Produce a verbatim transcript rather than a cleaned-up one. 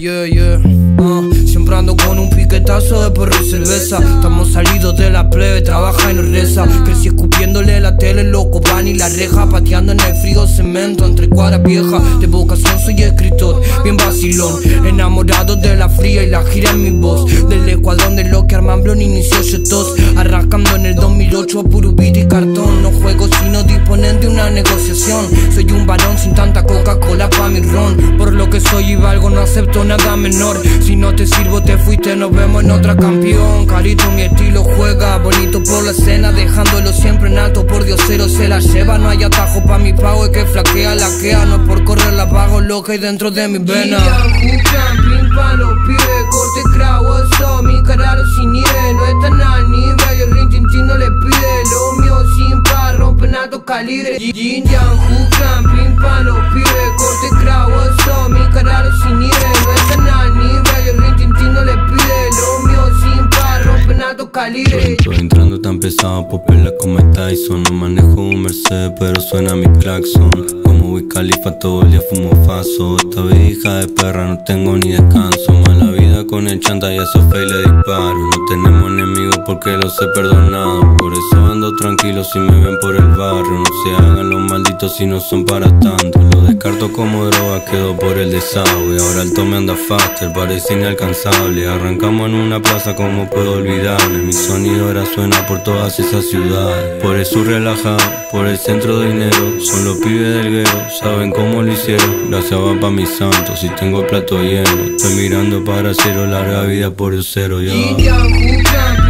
yeah, yeah. Uh, siempre ando con un piquetazo de perro y cerveza. Estamos salidos de la plebe, trabaja y nos reza. Crecí escupiéndole la tele, loco, van y la reja. Pateando en el frío cemento entre cuadras viejas. De vocación soy escritor, bien vacilón. Enamorado de la fría y la gira en mi voz. Del escuadrón de lo que arman Blon inició Chetos. Arrancando en el dos mil ocho a puro beat y cartón. No juego sino disponen de una negociación. Soy un varón sin tanta Coca-Cola pa' mi ron. Por lo que soy y valgo no acepto nada menor. Si no te sirvo te fuiste, nos vemos en otra campeón. Carito mi estilo juega, bonito por la escena. Dejándolo siempre en alto, por diosero se la lleva. No hay atajo pa' mi pago, es que flaquea, laquea. No es por correr la pago, lo que hay dentro de mi vena. Pa' los pies, corte cravo, eso, mi cara lo sin nieve. No están al nivel, el rin tin no le pide. Lo mío sin par, rompen altos calibres. Yin yang, hookah, pin pa' los pies, corte cravo, eso, mi cara lo sin nieve. No están al nivel, el rin tin no le pide. Lo mío sin par, rompen altos calibres. Estoy entrando tan pesado, popela como Tyson. No manejo un Mercedes, pero suena mi claxon. Como Wiz Khalifa todo el día fumo faso. Esta vez hija de perra, no tengo ni descanso. Mala vida con el chanta y a Sofía le disparo. No tenemos enemigos porque los he perdonado. Por eso ando tranquilo si me ven por el barrio. No se hagan los malditos si no son para tanto. Lo descarto como droga, quedo por el desagüe. Ahora el tome anda faster, parece inalcanzable. Arrancamos en una plaza, como puedo olvidarme. Mi sonido ahora suena por todas esas ciudades. Por eso relajado, por el centro de dinero. Son los pibes del guero, saben cómo lo hicieron. Gracias va pa' mis santos, si tengo el plato lleno. Estoy mirando para cero, larga vida por el cero, ya.